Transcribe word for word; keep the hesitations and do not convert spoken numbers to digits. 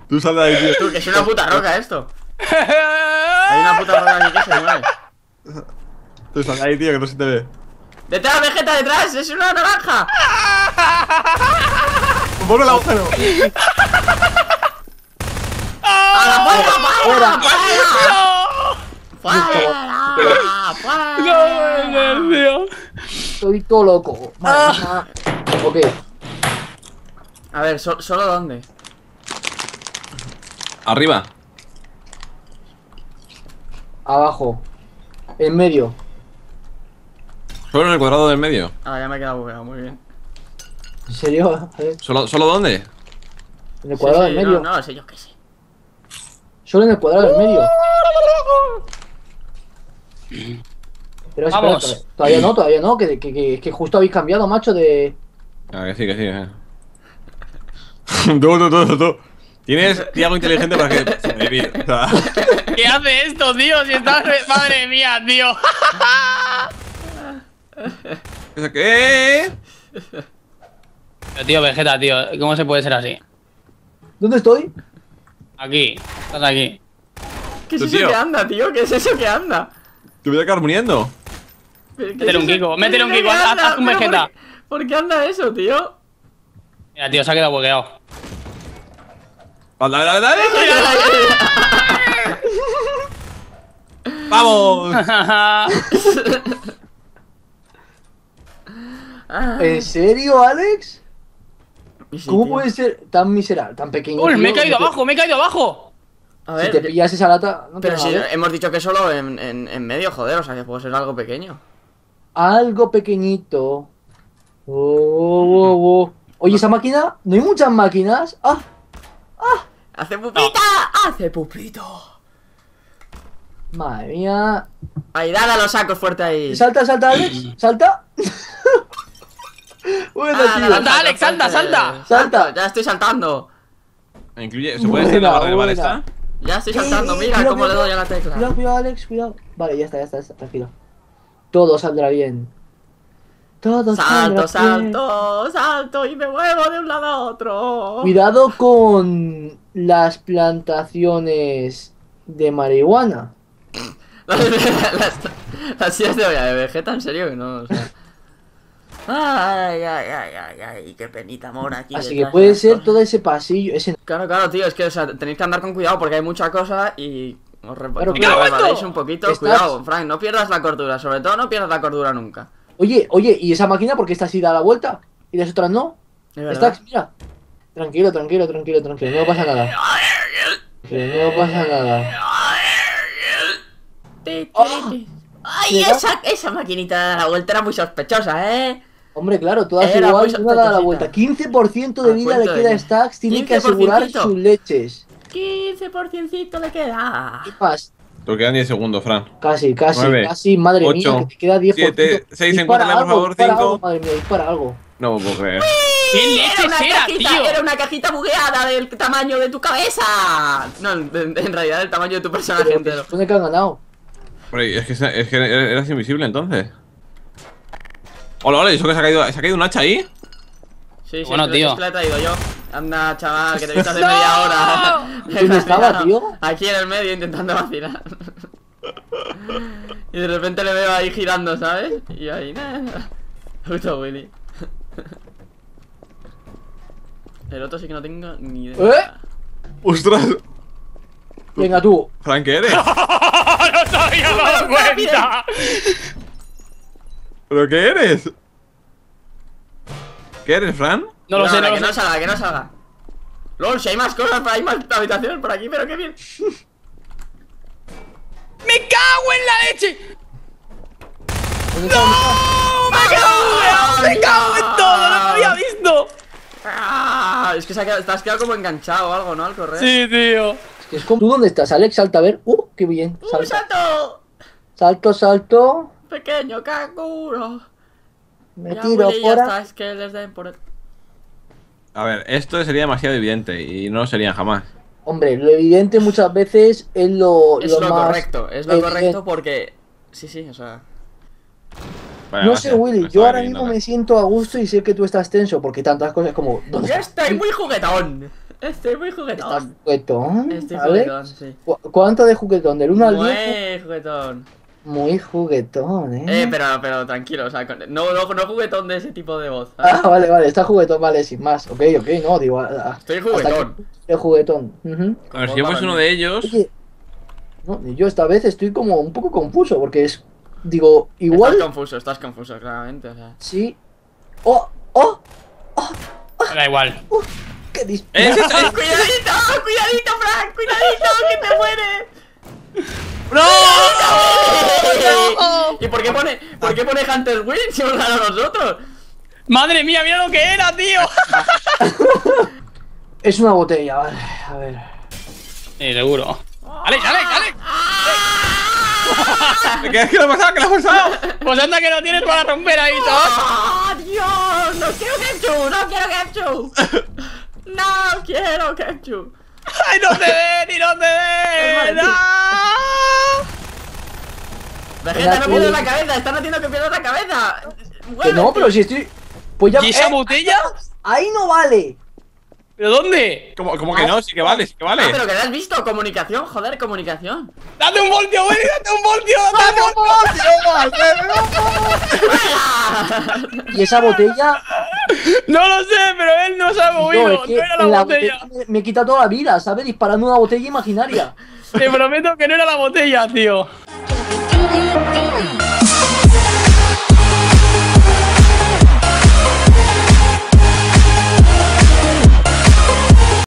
Tú sal de ahí, tío. Tú, que es una puta roca esto. Hay una puta roca aquí que se mueve. Tú sal de ahí, tío, que no se te ve. ¡Detrás, Vegeta, detrás! ¡Es una naranja! ¡Ponme el agujero! ¡A la puerta, fuera! ¡Fuera! ¡Fuera! ¡Fuera! No puede ser, tío. Estoy todo loco. Madre mía. Ok. A ver, so- ¿solo dónde? Arriba. Abajo. En medio. Solo en el cuadrado del medio. Ah, ya me he quedado bugueado, muy bien. ¿En serio? ¿Eh? ¿Solo, ¿Solo dónde? En el cuadrado Sí, sí, del medio. No, no, sé yo qué sé. Solo en el cuadrado del medio. Pero espera, Vamos. espera, todavía no, todavía no, que, que, que, que justo habéis cambiado, macho, de... Ah, que sí, que sí. Eh. tú, tú, tú, tú. Tienes algo inteligente para que sobrevivir. O sea, ¿Qué hace esto, tío? Si estás... Madre mía, tío. ¿eso qué? Pero, tío, Vegeta, tío, ¿cómo se puede ser así? ¿Dónde estoy? Aquí, estás aquí. ¿Qué es Tú, eso tío. que anda, tío? ¿Qué es eso que anda? Te voy a acabar muriendo. ¿Qué es Métele un eso? Kiko, ¿Qué métele es un eso Kiko, que haz- anda? haz un ¿Pero Vegeta. ¿Por qué, ¿por qué anda eso, tío? Mira, tío, se ha quedado bugueado. Dale, dale, dale. ¡Vamos! Ah, ¿En serio, Alex? y sí, ¿Cómo tío. puede ser tan miserable, tan pequeño? ¡Uy, me he tío? caído No te- abajo, me he caído abajo! A Si ver, te yo- pillas esa lata, no te pero van a si ver. hemos dicho que solo en, en, en medio, joder, o sea que puede ser algo pequeño. Algo pequeñito. Oh, oh, oh. Oye, esa máquina, ¿no hay muchas máquinas? Ah, ¡Hace pupita! ¡Hace pupito! madre mía. Ahí, dale a los sacos fuerte ahí. Salta, salta, Alex, salta. Bueno, Ah, tío. dale a los Salta, sacos Alex, salta, fuerte. salta. Salta. Ya estoy saltando. Incluye, ¿se puede hacer la barra de Buena, bala esta? Ya estoy Eh, saltando, eh, mira cuidado, cómo le cuidado, doy a la tecla. Cuidado, cuidado, Alex, cuidado. Vale, ya está, ya está, ya está, tranquilo. Todo saldrá bien. Todo Salto, saldrá bien. salto, salto y me muevo de un lado a otro. Cuidado con las plantaciones de marihuana. Las, las, las sillas de olla de Vegeta, en serio que no, o sea. Ay, ay, ay, ay, ay, qué penita mona aquí. Así que detrás de puede las ser cosas. todo ese pasillo, ese... Claro, claro, tío, es que o sea, tenéis que andar con cuidado porque hay mucha cosa y os repa- Claro, que claro. resbaléis un poquito. Estás- Cuidado, Frank, no pierdas la cordura, sobre todo no pierdas la cordura nunca. Oye, oye, ¿y esa máquina por qué esta sí da la vuelta? ¿Y las otras no? ¿De verdad? Stacks, mira. Tranquilo, tranquilo, tranquilo, tranquilo, no pasa nada. Que no pasa nada. Ti, ti, ¡Ah! ti. Ay, ¿Llega? esa, esa maquinita de la vuelta era muy sospechosa, ¿eh? Hombre, claro, todas Era igual, muy una da la sospechosita. vuelta. quince por ciento de ¿A vida le cuento de queda a qué? Stacks, tiene que quince por asegurar ciento. sus leches. quince por ciento le queda. ¿Qué pasa? Te quedan diez segundos, Fran. Casi, casi, Nueve, casi, madre ocho, mía, que te queda diez por ciento. siete, seis, Dispara encuéntrale, por algo, favor, dispara cinco. algo, madre mía, dispara algo. No me puedo creer. ¿Qué Era leches una era, cajita, tío? era una cajita bugueada del tamaño de tu cabeza. No, en, en realidad del tamaño de tu personaje Pero que entero. se supone que han ganado. Hombre, es que, es que eras invisible entonces. Hola, hola, ¿y eso que se ha caído? ¿Se ha caído un hacha ahí? Sí, sí, Bueno, es que- tío. es que la he traído yo. Anda, chaval, que te he visto hace media hora. ¿Dónde estaba, tío? Aquí en el medio intentando vacilar. Y de repente le veo ahí girando, ¿sabes? Y ahí, nada. Puto Willy. El otro sí que no tengo ni idea. ¿Eh? ¡Ostras! Venga tú. ¿Fran qué eres? ¡No se había dado cuenta! ¿Pero qué eres? ¿Qué eres, Fran? No lo sé, no que lo no sé. salga, que no salga. LOL, si hay más cosas, hay más habitaciones por aquí, pero qué bien. ¡Me cago en la leche! ¿Dónde está? ¡No! ¡Me he quedado bugueado! ¡Me cago en todo! ¡No lo había visto! Ah, es que se ha quedado, te has quedado como enganchado o algo, ¿no? Al correr. Sí, tío. Es que es como... ¿Tú dónde estás, Alex? Salta a ver. Uh, qué bien. ¡Un Salta. salto! Salto, salto. Pequeño canguro. Me Ya, tiro Willy, ya fuera. está, es que les den por el... A ver, esto sería demasiado evidente y no lo serían jamás. Hombre, lo evidente muchas veces es lo, Es lo, más correcto, es lo evidente. correcto porque... Sí, sí, o sea... Vale, No gracias, sé, Willy, me yo estaba ahora riendo, mismo ¿no? me siento a gusto y sé que tú estás tenso porque tantas cosas como... ¿dónde ¡Ya está? estoy muy juguetón! Estoy muy Está juguetón. juguetón. Estoy ¿Vale? juguetón, sí. ¿Cu- ¿Cuánto de juguetón? ¿Del uno al diez? Muy juguetón. Muy juguetón, ¿eh? Eh, pero, pero tranquilo, o sea, con- no, no, no juguetón de ese tipo de voz. ¿sabes? Ah, vale, vale, está juguetón, vale, sin más. Ok, ok, no, digo. ah, ah, Estoy hasta juguetón. que- El juguetón. Ujú. A ver, si yo fuese uno de ellos. Oye, no, yo esta vez estoy como un poco confuso porque es. Digo, igual. Estás confuso, estás confuso, claramente, o sea. Sí. ¡Oh! ¡Oh! Da igual. ¡Qué dis... ¡Eh, ese- ese- ¡Cuidadito! ¡Cuidadito, Frank! ¡Cuidadito! ¡Que te mueres! ¡No! ¿Y por qué pone, por qué pone Hunter Win si hemos ganado nosotros? Madre mía, mira lo que era, tío. Es una botella, vale. A ver. Sí, seguro. ¡Alex, Alex, Alex! ¿Qué, ¿Qué le ha pasado? ¿Qué le ha pasado? Pues anda que lo tienes para romper ahí todo. ¡Ah, Dios! ¡No quiero Kepchu! ¡No quiero Kepchu! ¡No quiero Kepchu! ¡Ay, no te den! ¡Y no te den! ¡Ah! Vegeta, no pierdas la cabeza, están haciendo que pierdas la cabeza. Que no, pero si estoy. Pues ya. ¿Y esa ¡Eh! botella? Ahí no vale. ¿Pero dónde? ¿Cómo, cómo que no? Sí que vale, sí que Ah, vale. pero que lo has visto, comunicación, joder, comunicación. ¡Date un voltio, Willy! ¡Date un voltio! ¡Date un voltio! Y esa botella. No lo sé, pero él no se ha Yo, movido. es que No era la en la botella. botella me, me quita toda la vida, ¿sabes? Disparando una botella imaginaria. Te prometo que no era la botella, tío.